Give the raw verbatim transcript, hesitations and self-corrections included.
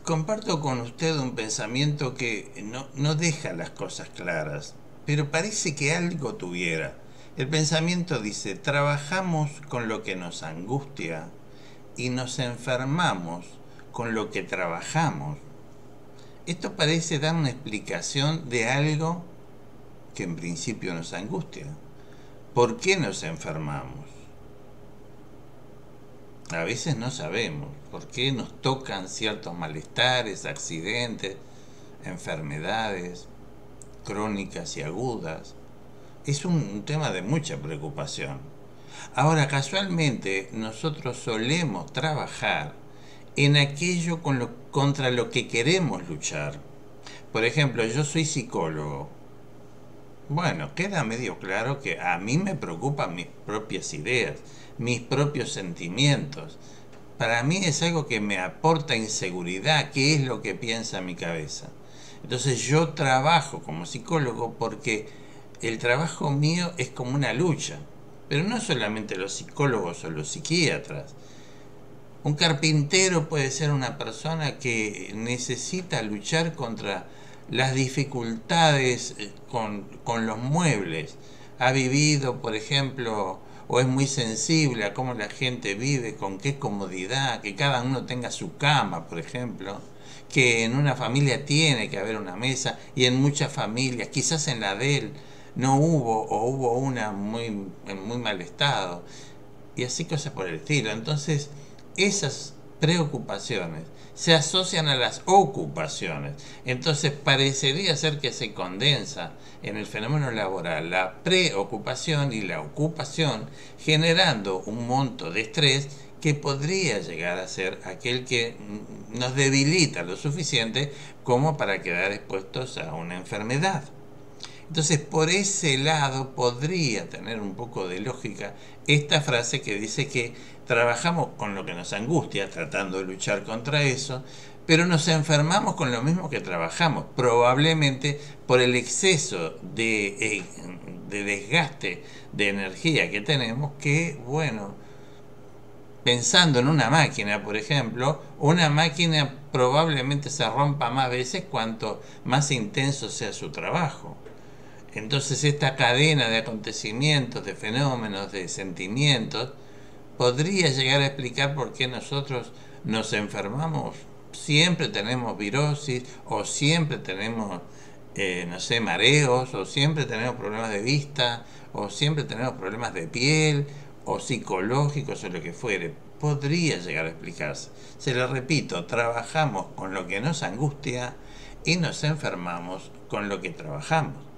Comparto con usted un pensamiento que no, no deja las cosas claras, pero parece que algo tuviera. El pensamiento dice, trabajamos con lo que nos angustia y nos enfermamos con lo que trabajamos. Esto parece dar una explicación de algo que en principio nos angustia. ¿Por qué nos enfermamos? A veces no sabemos por qué nos tocan ciertos malestares, accidentes, enfermedades crónicas y agudas. Es un tema de mucha preocupación. Ahora, casualmente, nosotros solemos trabajar en aquello con lo, contra lo que queremos luchar. Por ejemplo, yo soy psicólogo. Bueno, queda medio claro que a mí me preocupan mis propias ideas, mis propios sentimientos. Para mí es algo que me aporta inseguridad, qué es lo que piensa mi cabeza. Entonces yo trabajo como psicólogo porque el trabajo mío es como una lucha. Pero no solamente los psicólogos o los psiquiatras. Un carpintero puede ser una persona que necesita luchar contra las dificultades con, con los muebles. Ha vivido, por ejemplo, o es muy sensible a cómo la gente vive, con qué comodidad, que cada uno tenga su cama, por ejemplo, que en una familia tiene que haber una mesa y en muchas familias, quizás en la de él, no hubo o hubo una muy, en muy mal estado y así cosas por el estilo. Entonces, esas preocupaciones se asocian a las ocupaciones. Entonces, parecería ser que se condensa en el fenómeno laboral la preocupación y la ocupación, generando un monto de estrés que podría llegar a ser aquel que nos debilita lo suficiente como para quedar expuestos a una enfermedad. Entonces, por ese lado podría tener un poco de lógica esta frase que dice que trabajamos con lo que nos angustia, tratando de luchar contra eso, pero nos enfermamos con lo mismo que trabajamos, probablemente por el exceso de, de desgaste de energía que tenemos, que, bueno, pensando en una máquina, por ejemplo, una máquina probablemente se rompa más veces cuanto más intenso sea su trabajo. Entonces esta cadena de acontecimientos, de fenómenos, de sentimientos, podría llegar a explicar por qué nosotros nos enfermamos. Siempre tenemos virosis, o siempre tenemos, eh, no sé, mareos, o siempre tenemos problemas de vista, o siempre tenemos problemas de piel, o psicológicos, o lo que fuere. Podría llegar a explicarse. Se lo repito, trabajamos con lo que nos angustia y nos enfermamos con lo que trabajamos.